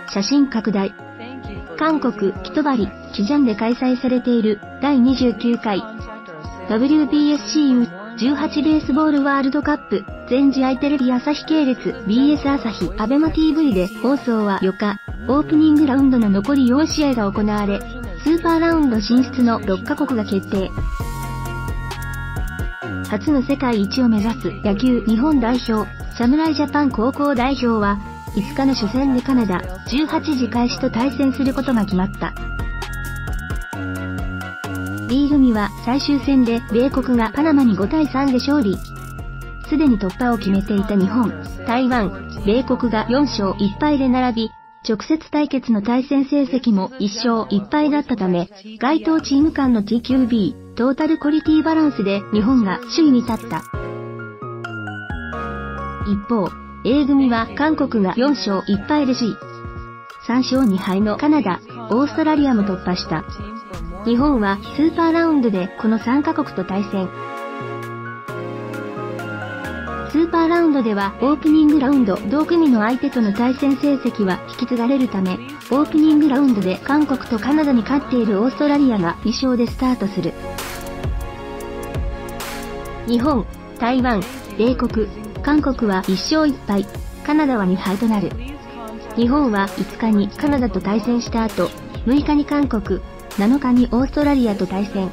写真拡大。韓国、キトバリ、キジャンで開催されている第29回 WBSCU18 ベースボールワールドカップ全試合テレビ朝日系列 BS 朝日アベマ TV で放送は4日、オープニングラウンドの残り4試合が行われ、スーパーラウンド進出の6カ国が決定。初の世界一を目指す野球日本代表、侍ジャパン高校代表は、5日の初戦でカナダ18時開始と対戦することが決まった。B 組は最終戦で米国がパナマに5対3で勝利。すでに突破を決めていた日本、台湾、米国が4勝1敗で並び、直接対決の対戦成績も1勝1敗だったため、該当チーム間の TQB、トータルクオリティバランスで日本が首位に立った。一方、A 組は韓国が4勝1敗で首位。3勝2敗のカナダ、オーストラリアも突破した。日本はスーパーラウンドでこの3カ国と対戦。スーパーラウンドではオープニングラウンド同組の相手との対戦成績は引き継がれるため、オープニングラウンドで韓国とカナダに勝っているオーストラリアが2勝でスタートする。日本、台湾、米国、韓国は1勝1敗、カナダは2敗となる。日本は5日にカナダと対戦した後、6日に韓国、7日にオーストラリアと対戦。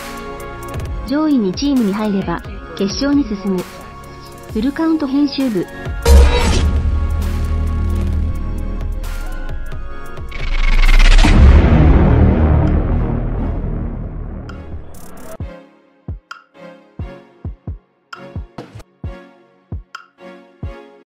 上位2チームに入れば、決勝に進む。フルカウント編集部。